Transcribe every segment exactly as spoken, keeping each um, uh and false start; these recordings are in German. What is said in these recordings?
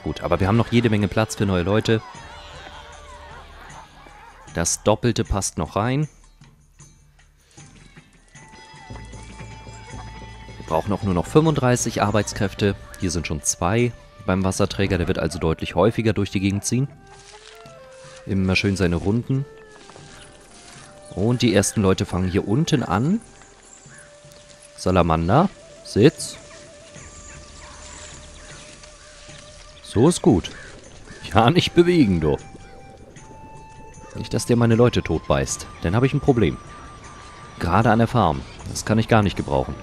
Gut, aber wir haben noch jede Menge Platz für neue Leute. Das Doppelte passt noch rein. Wir brauchen auch nur noch fünfunddreißig Arbeitskräfte. Hier sind schon zwei beim Wasserträger. Der wird also deutlich häufiger durch die Gegend ziehen. Immer schön seine Runden. Und die ersten Leute fangen hier unten an. Salamander, Sitz. So ist gut. Ja, nicht bewegen, du. Nicht, dass der meine Leute tot beißt. Dann habe ich ein Problem. Gerade an der Farm. Das kann ich gar nicht gebrauchen.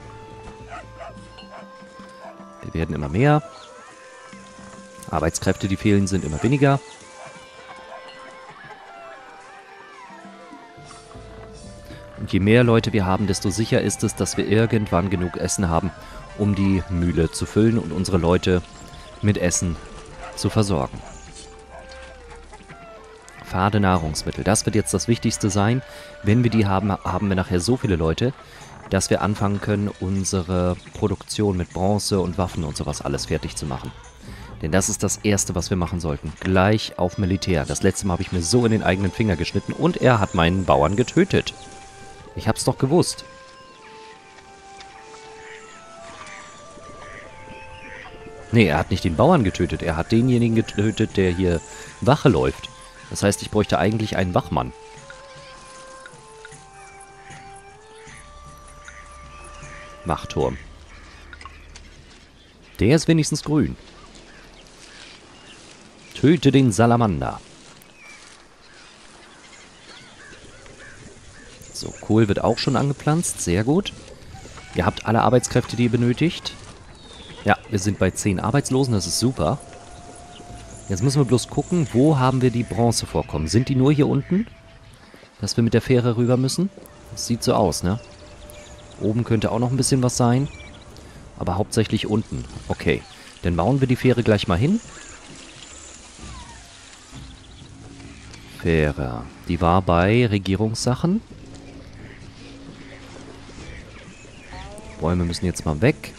Wir werden immer mehr. Arbeitskräfte, die fehlen, sind immer weniger. Und je mehr Leute wir haben, desto sicher ist es, dass wir irgendwann genug Essen haben, um die Mühle zu füllen und unsere Leute mit Essen zu versorgen. Fade Nahrungsmittel, das wird jetzt das Wichtigste sein. Wenn wir die haben, haben wir nachher so viele Leute, dass wir anfangen können, unsere Produktion mit Bronze und Waffen und sowas alles fertig zu machen. Denn das ist das Erste, was wir machen sollten. Gleich auf Militär. Das letzte Mal habe ich mir so in den eigenen Finger geschnitten und er hat meinen Bauern getötet. Ich hab's doch gewusst. Nee, er hat nicht den Bauern getötet. Er hat denjenigen getötet, der hier Wache läuft. Das heißt, ich bräuchte eigentlich einen Wachmann. Wachturm. Der ist wenigstens grün. Töte den Salamander. So, Kohl wird auch schon angepflanzt. Sehr gut. Ihr habt alle Arbeitskräfte, die ihr benötigt. Ja, wir sind bei zehn Arbeitslosen. Das ist super. Jetzt müssen wir bloß gucken, wo haben wir die Bronzevorkommen? Sind die nur hier unten? Dass wir mit der Fähre rüber müssen? Das sieht so aus, ne? Oben könnte auch noch ein bisschen was sein. Aber hauptsächlich unten. Okay, dann bauen wir die Fähre gleich mal hin. Fähre. Die war bei Regierungssachen. Bäume müssen jetzt mal weg.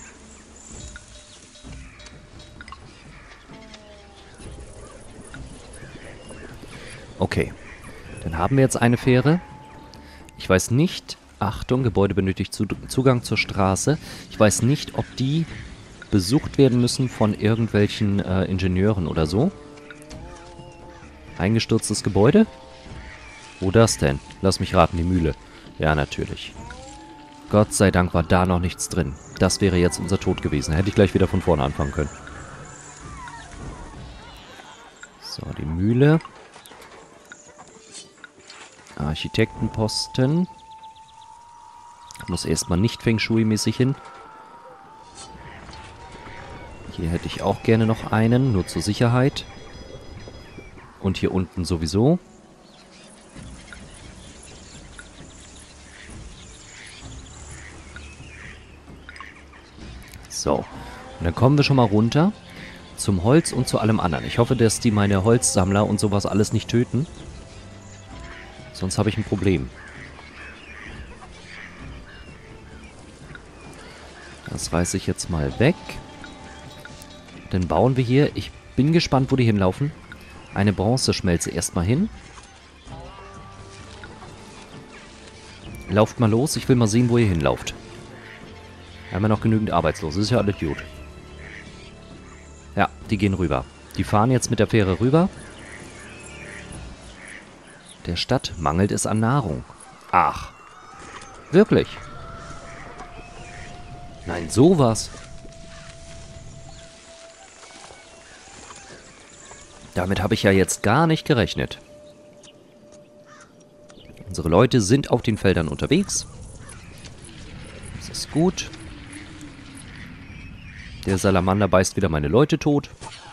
Okay, dann haben wir jetzt eine Fähre. Ich weiß nicht, Achtung, Gebäude benötigt Zugang zur Straße. Ich weiß nicht, ob die besucht werden müssen von irgendwelchen äh, Ingenieuren oder so. Eingestürztes Gebäude? Wo das denn? Lass mich raten, die Mühle. Ja, natürlich. Gott sei Dank war da noch nichts drin. Das wäre jetzt unser Tod gewesen. Hätte ich gleich wieder von vorne anfangen können. So, die Mühle. Architektenposten. Muss erstmal nicht Feng Shui-mäßig hin. Hier hätte ich auch gerne noch einen, nur zur Sicherheit. Und hier unten sowieso. So, und dann kommen wir schon mal runter zum Holz und zu allem anderen. Ich hoffe, dass die meine Holzsammler und sowas alles nicht töten. Sonst habe ich ein Problem. Das reiße ich jetzt mal weg. Dann bauen wir hier, ich bin gespannt, wo die hinlaufen, eine Bronzeschmelze erstmal hin. Lauft mal los, ich will mal sehen, wo ihr hinlauft. Wir haben ja noch genügend Arbeitslose, ist ja alles gut. Ja, die gehen rüber. Die fahren jetzt mit der Fähre rüber. Der Stadt mangelt es an Nahrung. Ach, wirklich? Nein, sowas. Damit habe ich ja jetzt gar nicht gerechnet. Unsere Leute sind auf den Feldern unterwegs. Das ist gut. Der Salamander beißt wieder meine Leute tot.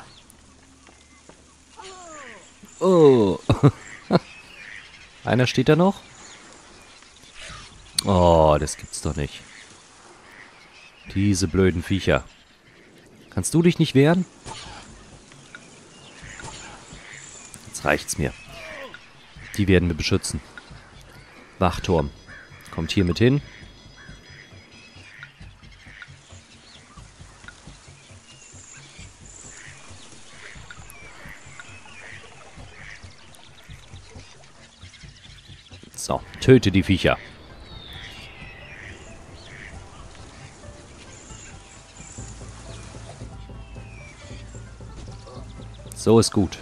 Oh. Einer steht da noch. Oh, das gibt's doch nicht. Diese blöden Viecher. Kannst du dich nicht wehren? Jetzt reicht's mir. Die werden wir beschützen. Wachturm. Kommt hier mit hin. So, töte die Viecher. So ist gut.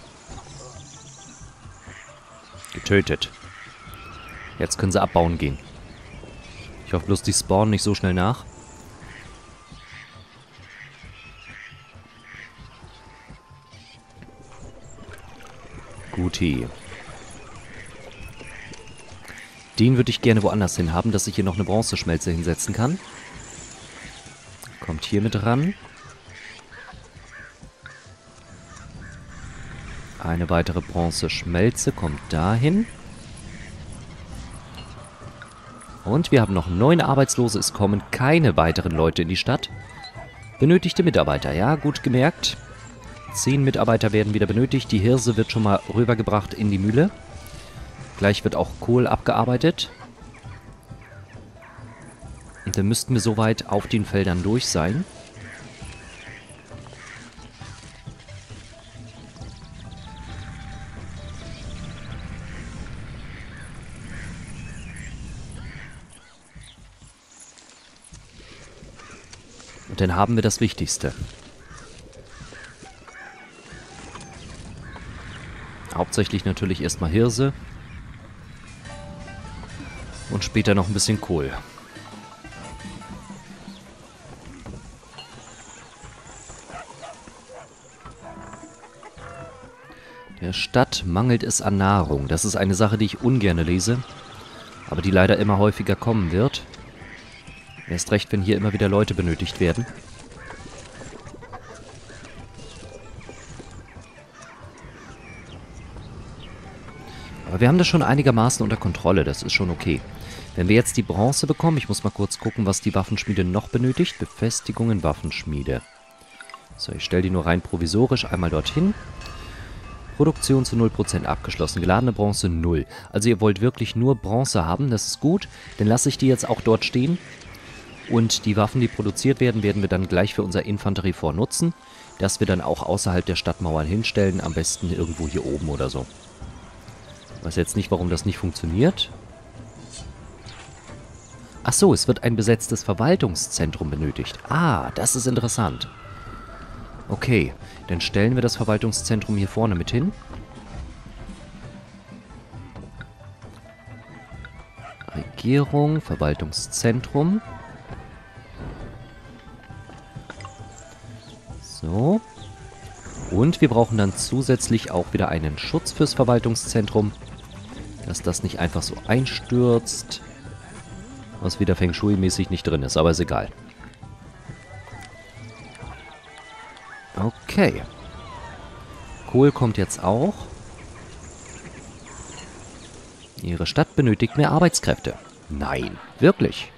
Getötet. Jetzt können sie abbauen gehen. Ich hoffe bloß, die spawnen nicht so schnell nach. Guti. Den würde ich gerne woanders hin haben, dass ich hier noch eine Bronzeschmelze hinsetzen kann. Kommt hier mit ran. Eine weitere Bronzeschmelze kommt dahin. Und wir haben noch neun Arbeitslose. Es kommen keine weiteren Leute in die Stadt. Benötigte Mitarbeiter. Ja, gut gemerkt. Zehn Mitarbeiter werden wieder benötigt. Die Hirse wird schon mal rübergebracht in die Mühle. Gleich wird auch Kohl abgearbeitet. Und dann müssten wir soweit auf den Feldern durch sein. Und dann haben wir das Wichtigste. Hauptsächlich natürlich erstmal Hirse. Und später noch ein bisschen Kohl. Der Stadt mangelt es an Nahrung. Das ist eine Sache, die ich ungern lese. Aber die leider immer häufiger kommen wird. Erst recht, wenn hier immer wieder Leute benötigt werden. Aber wir haben das schon einigermaßen unter Kontrolle. Das ist schon okay. Wenn wir jetzt die Bronze bekommen, ich muss mal kurz gucken, was die Waffenschmiede noch benötigt. Befestigungen, Waffenschmiede. So, ich stelle die nur rein provisorisch einmal dorthin. Produktion zu null Prozent abgeschlossen. Geladene Bronze null. Also ihr wollt wirklich nur Bronze haben, das ist gut. Dann lasse ich die jetzt auch dort stehen. Und die Waffen, die produziert werden, werden wir dann gleich für unser Infanteriefort nutzen. Das wir dann auch außerhalb der Stadtmauern hinstellen. Am besten irgendwo hier oben oder so. Ich weiß jetzt nicht, warum das nicht funktioniert. Ach so, es wird ein besetztes Verwaltungszentrum benötigt. Ah, das ist interessant. Okay, dann stellen wir das Verwaltungszentrum hier vorne mit hin. Regierung, Verwaltungszentrum. So. Und wir brauchen dann zusätzlich auch wieder einen Schutz fürs Verwaltungszentrum, dass das nicht einfach so einstürzt, was wieder Feng Shui-mäßig nicht drin ist, aber ist egal. Okay. Kohl kommt jetzt auch. Ihre Stadt benötigt mehr Arbeitskräfte. Nein, wirklich.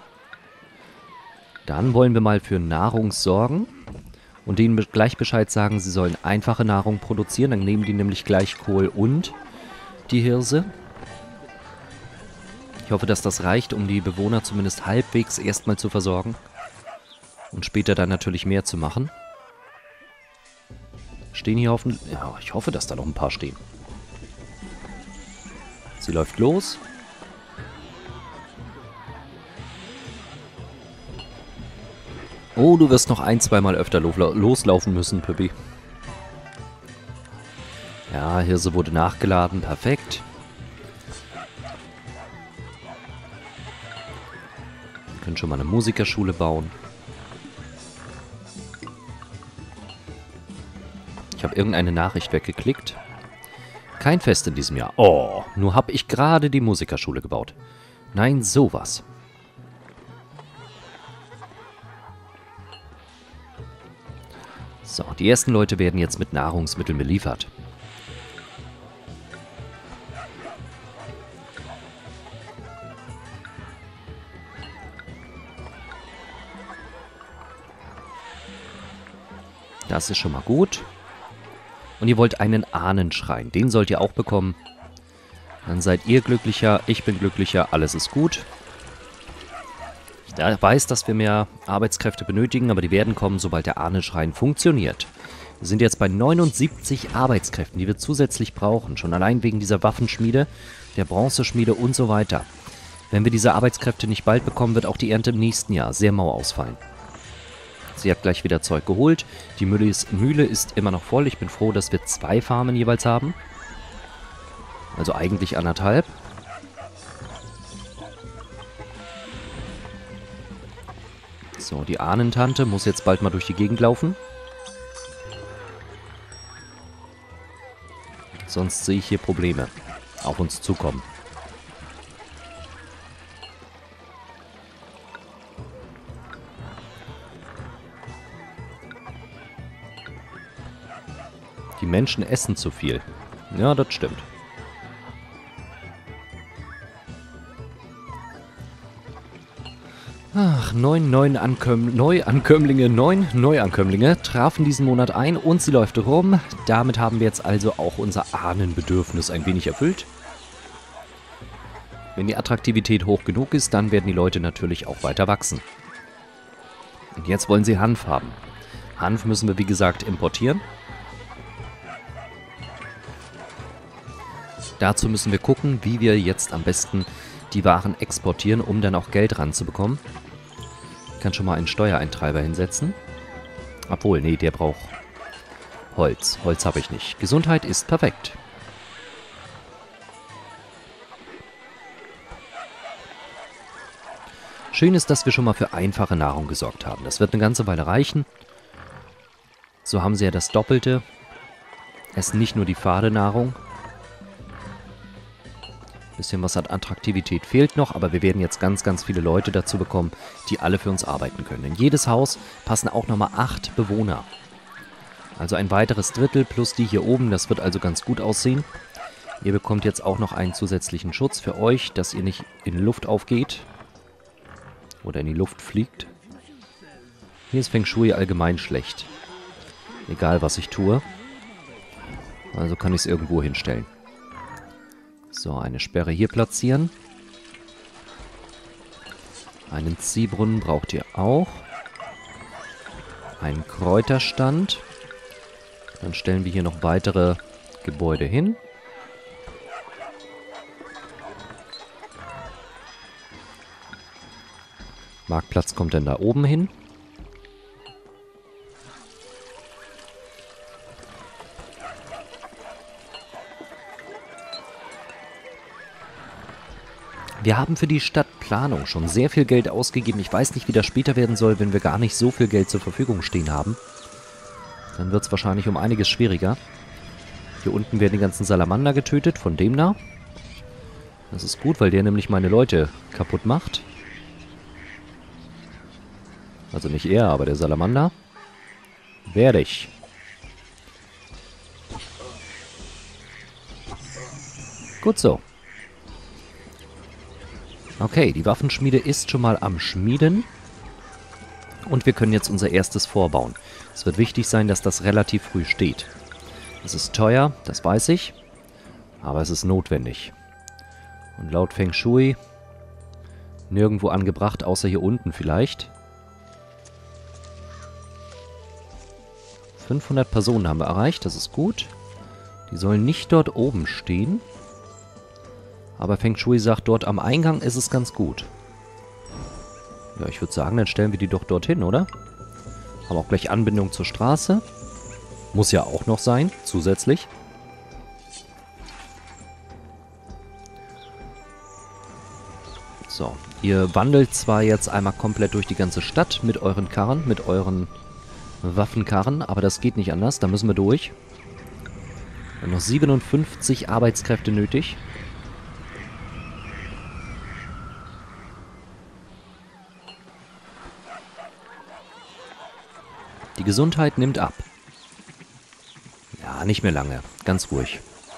Dann wollen wir mal für Nahrung sorgen. Und denen gleich Bescheid sagen, sie sollen einfache Nahrung produzieren. Dann nehmen die nämlich gleich Kohl und die Hirse. Ich hoffe, dass das reicht, um die Bewohner zumindest halbwegs erstmal zu versorgen. Und später dann natürlich mehr zu machen. Stehen hier hoffentlich... Ja, ich hoffe, dass da noch ein paar stehen. Sie läuft los. Oh, du wirst noch ein, zweimal öfter lo loslaufen müssen, Püppi. Ja, Hirse wurde nachgeladen. Perfekt. Wir können schon mal eine Musikerschule bauen. Ich habe irgendeine Nachricht weggeklickt. Kein Fest in diesem Jahr. Oh, nur habe ich gerade die Musikerschule gebaut. Nein, sowas. So, die ersten Leute werden jetzt mit Nahrungsmitteln beliefert. Das ist schon mal gut. Und ihr wollt einen Ahnenschrein. Den sollt ihr auch bekommen. Dann seid ihr glücklicher, ich bin glücklicher, alles ist gut. Ich weiß, dass wir mehr Arbeitskräfte benötigen, aber die werden kommen, sobald der Ahnenschrein funktioniert. Wir sind jetzt bei neunundsiebzig Arbeitskräften, die wir zusätzlich brauchen. Schon allein wegen dieser Waffenschmiede, der Bronzeschmiede und so weiter. Wenn wir diese Arbeitskräfte nicht bald bekommen, wird auch die Ernte im nächsten Jahr sehr mau ausfallen. Sie hat gleich wieder Zeug geholt. Die Mühle ist, Mühle ist immer noch voll. Ich bin froh, dass wir zwei Farmen jeweils haben. Also eigentlich anderthalb. So, die Ahnentante muss jetzt bald mal durch die Gegend laufen. Sonst sehe ich hier Probleme auf uns zukommen. Die Menschen essen zu viel. Ja, das stimmt. Ach, neun, neun Ankömm Neuankömmlinge, neun Neuankömmlinge trafen diesen Monat ein und sie läuft rum. Damit haben wir jetzt also auch unser Ahnenbedürfnis ein wenig erfüllt. Wenn die Attraktivität hoch genug ist, dann werden die Leute natürlich auch weiter wachsen. Und jetzt wollen sie Hanf haben. Hanf müssen wir, wie gesagt, importieren. Dazu müssen wir gucken, wie wir jetzt am besten die Waren exportieren, um dann auch Geld ranzubekommen. Ich kann schon mal einen Steuereintreiber hinsetzen. Obwohl, nee, der braucht Holz. Holz habe ich nicht. Gesundheit ist perfekt. Schön ist, dass wir schon mal für einfache Nahrung gesorgt haben. Das wird eine ganze Weile reichen. So haben sie ja das Doppelte. Essen nicht nur die fade Nahrung. Bisschen was an Attraktivität fehlt noch, aber wir werden jetzt ganz, ganz viele Leute dazu bekommen, die alle für uns arbeiten können. In jedes Haus passen auch nochmal acht Bewohner. Also ein weiteres Drittel plus die hier oben, das wird also ganz gut aussehen. Ihr bekommt jetzt auch noch einen zusätzlichen Schutz für euch, dass ihr nicht in die Luft aufgeht oder in die Luft fliegt. Hier ist Feng Shui allgemein schlecht. Egal, was ich tue. Also kann ich es irgendwo hinstellen. So, eine Sperre hier platzieren. Einen Ziehbrunnen braucht ihr auch. Einen Kräuterstand. Dann stellen wir hier noch weitere Gebäude hin. Marktplatz kommt dann da oben hin. Wir haben für die Stadtplanung schon sehr viel Geld ausgegeben. Ich weiß nicht, wie das später werden soll, wenn wir gar nicht so viel Geld zur Verfügung stehen haben. Dann wird es wahrscheinlich um einiges schwieriger. Hier unten werden die ganzen Salamander getötet, von dem da. Das ist gut, weil der nämlich meine Leute kaputt macht. Also nicht er, aber der Salamander. Werde ich. Gut so. Okay, die Waffenschmiede ist schon mal am Schmieden. Und wir können jetzt unser erstes vorbauen. Es wird wichtig sein, dass das relativ früh steht. Es ist teuer, das weiß ich. Aber es ist notwendig. Und laut Feng Shui nirgendwo angebracht, außer hier unten vielleicht. fünfhundert Personen haben wir erreicht, das ist gut. Die sollen nicht dort oben stehen. Aber Feng Shui sagt, dort am Eingang ist es ganz gut. Ja, ich würde sagen, dann stellen wir die doch dorthin, oder? Haben auch gleich Anbindung zur Straße. Muss ja auch noch sein, zusätzlich. So, ihr wandelt zwar jetzt einmal komplett durch die ganze Stadt mit euren Karren, mit euren Waffenkarren, aber das geht nicht anders, da müssen wir durch. Wir haben noch siebenundfünfzig Arbeitskräfte nötig. Die Gesundheit nimmt ab. Ja, nicht mehr lange. Ganz ruhig.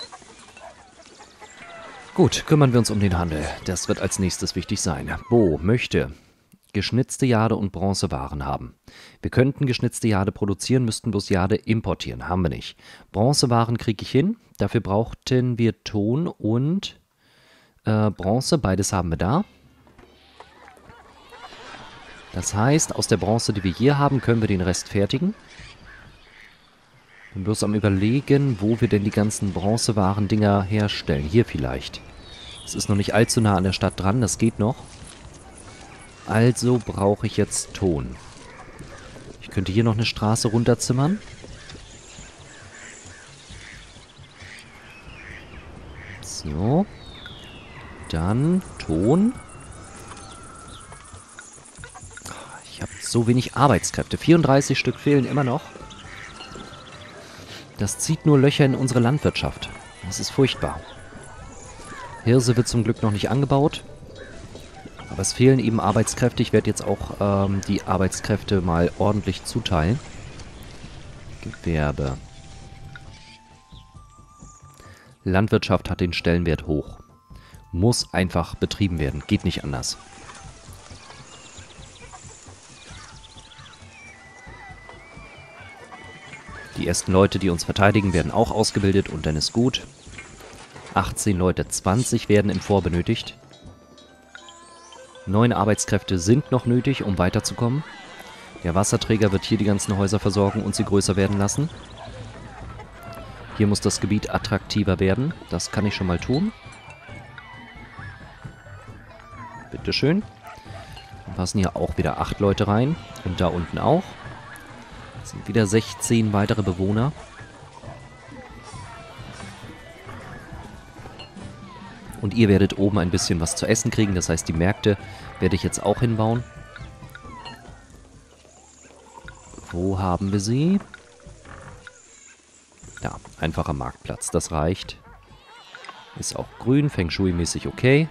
Gut, kümmern wir uns um den Handel. Das wird als nächstes wichtig sein. Bo möchte geschnitzte Jade und Bronzewaren haben. Wir könnten geschnitzte Jade produzieren, müssten bloß Jade importieren. Haben wir nicht. Bronzewaren kriege ich hin. Dafür brauchten wir Ton und äh, Bronze. Beides haben wir da. Das heißt, aus der Bronze, die wir hier haben, können wir den Rest fertigen. bin bloß am Überlegen, wo wir denn die ganzen Bronzewaren-Dinger herstellen. Hier vielleicht. Es ist noch nicht allzu nah an der Stadt dran, das geht noch. Also brauche ich jetzt Ton. Ich könnte hier noch eine Straße runterzimmern. So. Dann Ton. Ich habe so wenig Arbeitskräfte. vierunddreißig Stück fehlen immer noch. Das zieht nur Löcher in unsere Landwirtschaft. Das ist furchtbar. Hirse wird zum Glück noch nicht angebaut. Aber es fehlen eben Arbeitskräfte. Ich werde jetzt auch ähm, die Arbeitskräfte mal ordentlich zuteilen. Gewerbe. Landwirtschaft hat den Stellenwert hoch. Muss einfach betrieben werden. Geht nicht anders. Die ersten Leute, die uns verteidigen, werden auch ausgebildet und dann ist gut. achtzehn Leute, zwanzig werden im Vor benötigt. Neun Arbeitskräfte sind noch nötig, um weiterzukommen. Der Wasserträger wird hier die ganzen Häuser versorgen und sie größer werden lassen. Hier muss das Gebiet attraktiver werden. Das kann ich schon mal tun. Bitteschön. Dann passen hier auch wieder acht Leute rein. Und da unten auch. Es sind wieder sechzehn weitere Bewohner. Und ihr werdet oben ein bisschen was zu essen kriegen. Das heißt, die Märkte werde ich jetzt auch hinbauen. Wo haben wir sie? Ja, einfacher Marktplatz. Das reicht. Ist auch grün, Feng Shui-mäßig okay.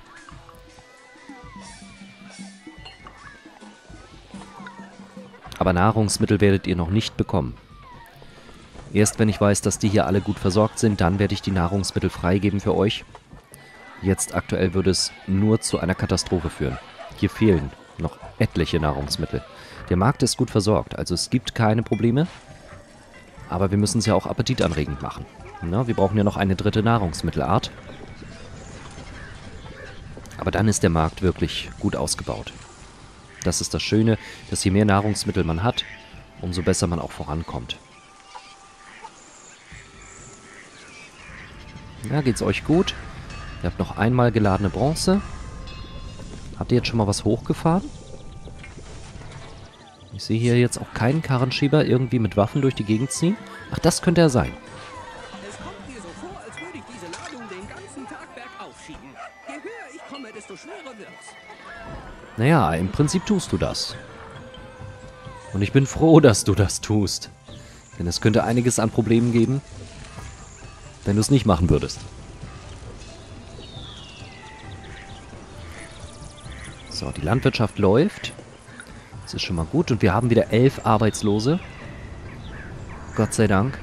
Aber Nahrungsmittel werdet ihr noch nicht bekommen. Erst wenn ich weiß, dass die hier alle gut versorgt sind, dann werde ich die Nahrungsmittel freigeben für euch. Jetzt aktuell würde es nur zu einer Katastrophe führen. Hier fehlen noch etliche Nahrungsmittel. Der Markt ist gut versorgt, also es gibt keine Probleme. Aber wir müssen es ja auch appetitanregend machen. Na, wir brauchen ja noch eine dritte Nahrungsmittelart. Aber dann ist der Markt wirklich gut ausgebaut. Das ist das Schöne, dass je mehr Nahrungsmittel man hat, umso besser man auch vorankommt. Ja, geht's euch gut? Ihr habt noch einmal geladene Bronze. Habt ihr jetzt schon mal was hochgefahren? Ich sehe hier jetzt auch keinen Karrenschieber irgendwie mit Waffen durch die Gegend ziehen. Ach, das könnte er sein. Es kommt mir so vor, als würde ich diese Ladung den ganzen Tag bergauf schieben. Je höher ich komme, desto schwerer wird's. Naja, im Prinzip tust du das. Und ich bin froh, dass du das tust. Denn es könnte einiges an Problemen geben, wenn du es nicht machen würdest. So, die Landwirtschaft läuft. Das ist schon mal gut. Und wir haben wieder elf Arbeitslose. Gott sei Dank.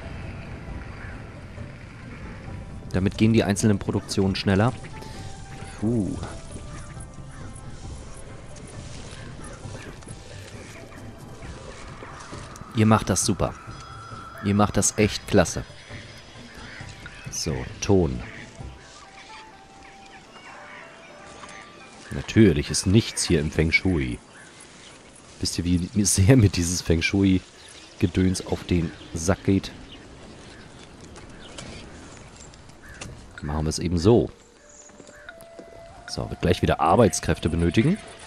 Damit gehen die einzelnen Produktionen schneller. Puh. Ihr macht das super. Ihr macht das echt klasse. So, Ton. Natürlich ist nichts hier im Feng Shui. Wisst ihr, wie sehr mir dieses Feng Shui-Gedöns auf den Sack geht? Machen wir es eben so. So, wird gleich wieder Arbeitskräfte benötigen.